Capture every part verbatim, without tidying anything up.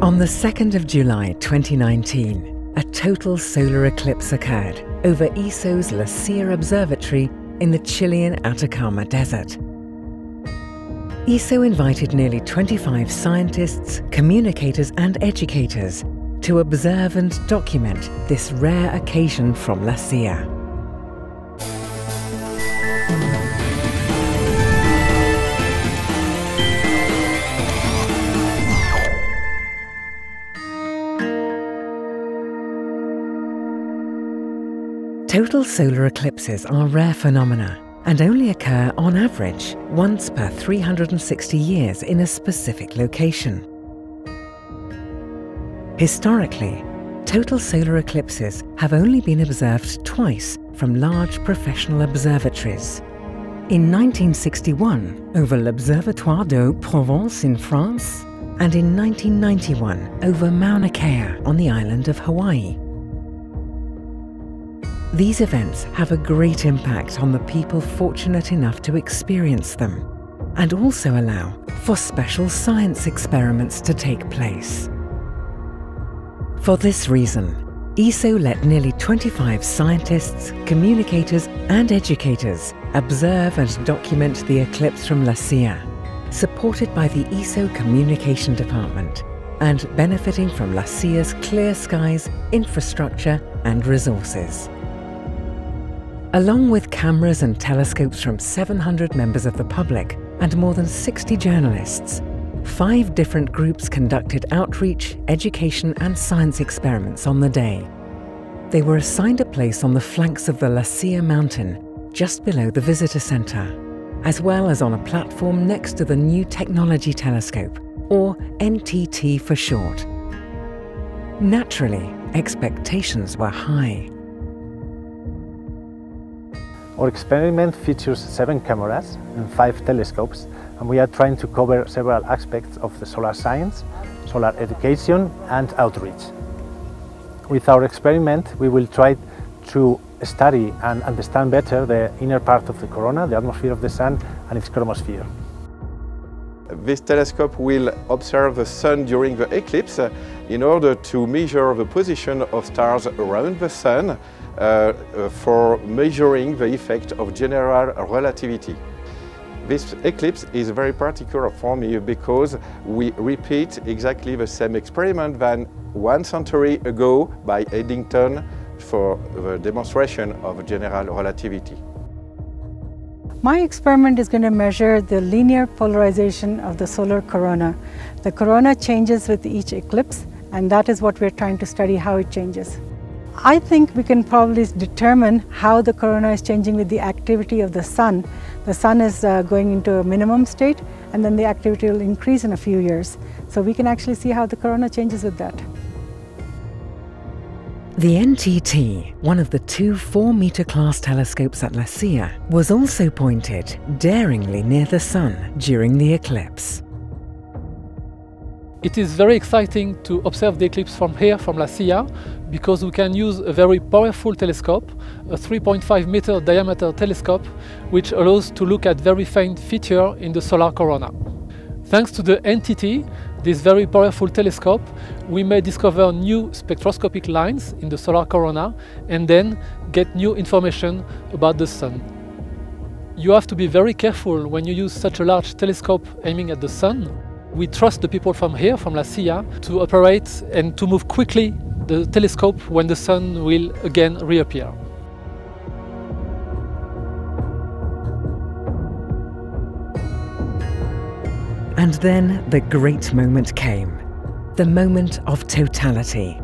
On the second of July twenty nineteen, a total solar eclipse occurred over E S O's La Silla Observatory in the Chilean Atacama Desert. E S O invited nearly twenty-five scientists, communicators and educators to observe and document this rare occasion from La Silla. Total solar eclipses are rare phenomena and only occur on average once per three hundred sixty years in a specific location. Historically, total solar eclipses have only been observed twice from large professional observatories. In nineteen sixty-one over l'Observatoire de Haute-Provence in France, and in nineteen ninety-one over Mauna Kea on the island of Hawaii. These events have a great impact on the people fortunate enough to experience them, and also allow for special science experiments to take place. For this reason, E S O let nearly twenty-five scientists, communicators and educators observe and document the eclipse from La Silla, supported by the E S O Communication Department and benefiting from La Silla's clear skies, infrastructure and resources. Along with cameras and telescopes from seven hundred members of the public and more than sixty journalists, five different groups conducted outreach, education and science experiments on the day. They were assigned a place on the flanks of the La Silla mountain, just below the visitor centre, as well as on a platform next to the New Technology Telescope, or N T T for short. Naturally, expectations were high. Our experiment features seven cameras and five telescopes, and we are trying to cover several aspects of the solar science, solar education and outreach. With our experiment, we will try to study and understand better the inner part of the corona, the atmosphere of the Sun and its chromosphere. This telescope will observe the Sun during the eclipse in order to measure the position of stars around the Sun uh, for measuring the effect of general relativity. This eclipse is very particular for me because we repeat exactly the same experiment than one century ago by Eddington for the demonstration of general relativity. My experiment is going to measure the linear polarization of the solar corona. The corona changes with each eclipse, and that is what we're trying to study, how it changes. I think we can probably determine how the corona is changing with the activity of the Sun. The Sun is uh, going into a minimum state, and then the activity will increase in a few years. So we can actually see how the corona changes with that. The N T T, one of the two four metre class telescopes at La Silla, was also pointed daringly near the Sun during the eclipse. It is very exciting to observe the eclipse from here, from La Silla, because we can use a very powerful telescope, a three point five metre diameter telescope, which allows to look at very faint features in the solar corona. Thanks to the N T T, this very powerful telescope, we may discover new spectroscopic lines in the solar corona and then get new information about the Sun. You have to be very careful when you use such a large telescope aiming at the Sun. We trust the people from here, from La Silla, to operate and to move quickly the telescope when the Sun will again reappear. And then the great moment came, the moment of totality.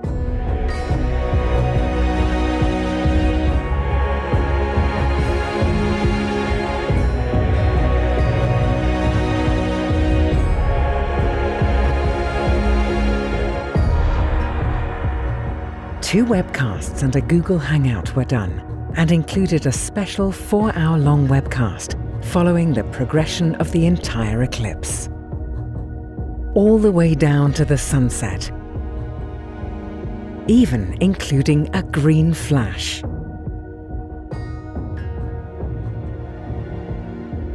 Two webcasts and a Google Hangout were done, and included a special four-hour-long webcast following the progression of the entire eclipse. All the way down to the sunset, even including a green flash.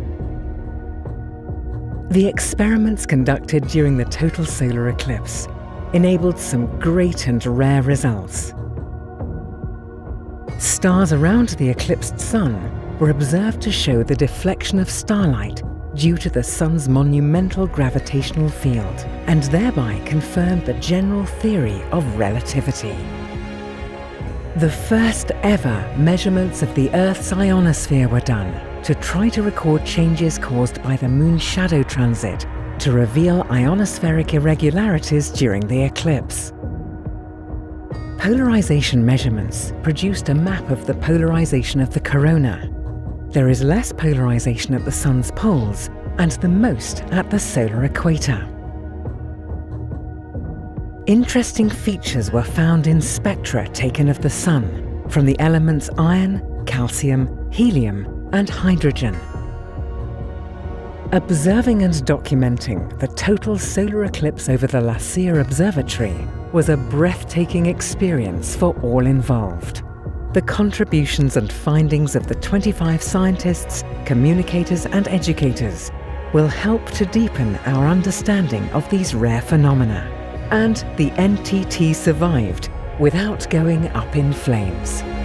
The experiments conducted during the total solar eclipse enabled some great and rare results. Stars around the eclipsed Sun were observed to show the deflection of starlight due to the Sun's monumental gravitational field, and thereby confirmed the general theory of relativity. The first ever measurements of the Earth's ionosphere were done to try to record changes caused by the Moon's shadow transit to reveal ionospheric irregularities during the eclipse. Polarization measurements produced a map of the polarization of the corona. There is less polarization at the Sun's poles and the most at the solar equator. Interesting features were found in spectra taken of the Sun from the elements iron, calcium, helium, and hydrogen. Observing and documenting the total solar eclipse over the La Silla Observatory was a breathtaking experience for all involved. The contributions and findings of the twenty-five scientists, communicators, and educators will help to deepen our understanding of these rare phenomena. And the N T T survived without going up in flames.